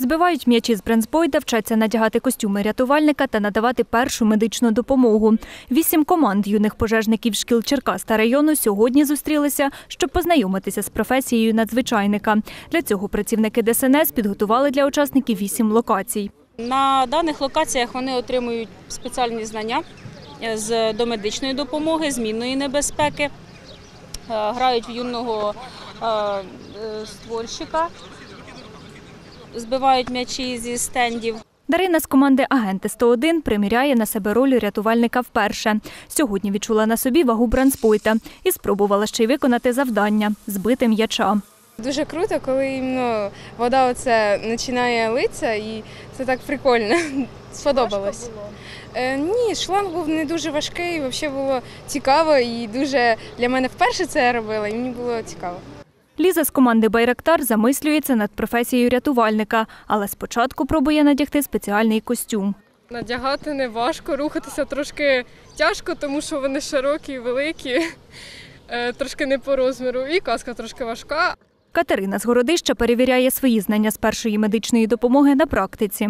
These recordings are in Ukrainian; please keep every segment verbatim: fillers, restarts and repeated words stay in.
Збивають м'ячі з брандсбойта, вчаться надягати костюми рятувальника та надавати першу медичну допомогу. Вісім команд юних пожежників шкіл Черкас та району сьогодні зустрілися, щоб познайомитися з професією надзвичайника. Для цього працівники Де Ес Ен Ес підготували для учасників вісім локацій. На даних локаціях вони отримують спеціальні знання з домедичної допомоги, змінної небезпеки, грають в юного ствольщика, збивають м'ячі зі стендів. Дарина з команди «Агенти сто один» приміряє на себе роль рятувальника вперше. Сьогодні відчула на собі вагу брандсбойта і спробувала ще й виконати завдання – збити м'яча. Дуже круто, коли ну, вода оце починає литися, і це так прикольно. Сподобалось. Е, ні, шланг був не дуже важкий, взагалі було цікаво і дуже для мене вперше це я робила, і мені було цікаво. Ліза з команди «Байрактар» замислюється над професією рятувальника, але спочатку пробує надягти спеціальний костюм. Надягати не важко, рухатися трошки тяжко, тому що вони широкі, великі, трошки не по розміру, і каска трошки важка. Катерина з Городища перевіряє свої знання з першої медичної допомоги на практиці.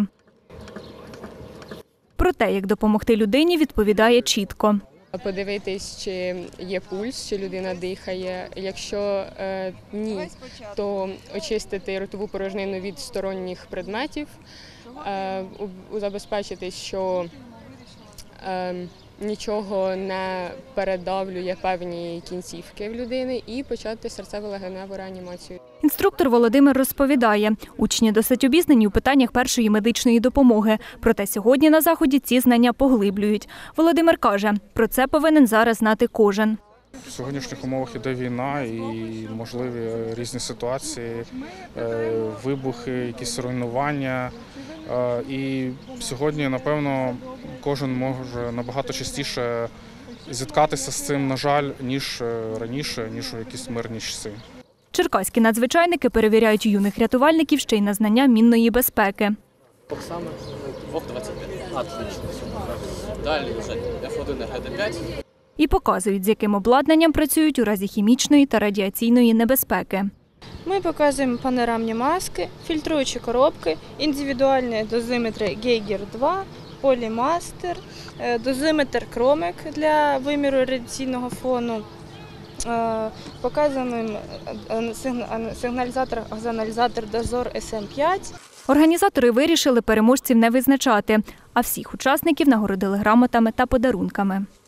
Про те, як допомогти людині, відповідає чітко. Подивитись, чи є пульс, чи людина дихає. Якщо е, ні, то очистити ротову порожнину від сторонніх предметів, е, забезпечити, що е, нічого не передавлює певні кінцівки в людини і почати серцево-легеневу реанімацію. Інструктор Володимир розповідає, учні досить обізнані у питаннях першої медичної допомоги. Проте сьогодні на заході ці знання поглиблюють. Володимир каже, про це повинен зараз знати кожен. В сьогоднішніх умовах іде війна і можливі різні ситуації, вибухи, якісь руйнування. І сьогодні, напевно, кожен може набагато частіше зіткатися з цим, на жаль, ніж раніше, ніж у якісь мирні часи. Черкаські надзвичайники перевіряють юних рятувальників ще й на знання мінної безпеки. Оксана, ВОК двадцять п'ять. Отлично. Далі вже Еф один Ге Де п'ять. І показують, з яким обладнанням працюють у разі хімічної та радіаційної небезпеки. Ми показуємо панорамні маски, фільтруючі коробки, індивідуальні дозиметри Гейгер два, Полімастер, дозиметр Кромек для виміру радіаційного фону. Показуємо сигналізатор, газоаналізатор Дозор Ес Ем п'ять. Організатори вирішили переможців не визначати, а всіх учасників нагородили грамотами та подарунками.